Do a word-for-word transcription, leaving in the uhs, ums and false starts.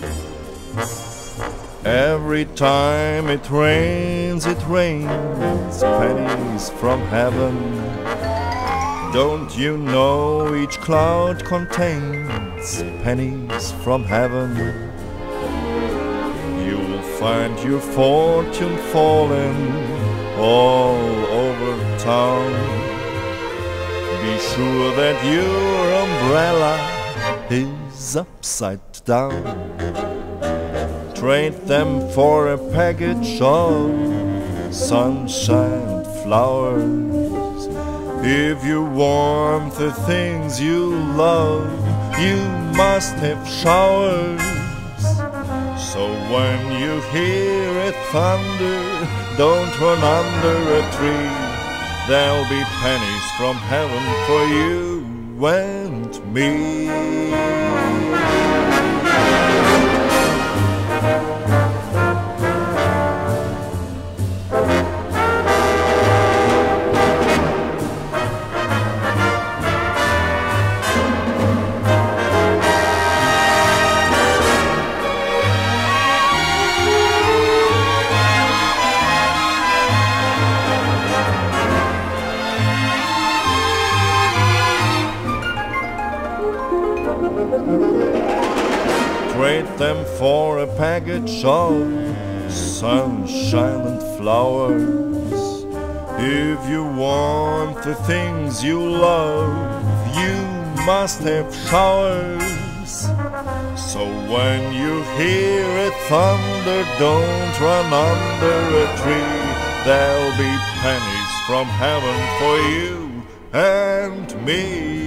Every time it rains, it rains pennies from heaven. Don't you know each cloud contains pennies from heaven? You'll find your fortune falling all over town. Be sure that your umbrella is upside down. Trade them for a package of sunshine flowers. If you want the things you love, you must have showers. So when you hear it thunder, don't run under a tree. There'll be pennies from heaven for you and me. Trade them for a package of sunshine and flowers. If you want the things you love, you must have showers. So when you hear it thunder, don't run under a tree. There'll be pennies from heaven for you and me.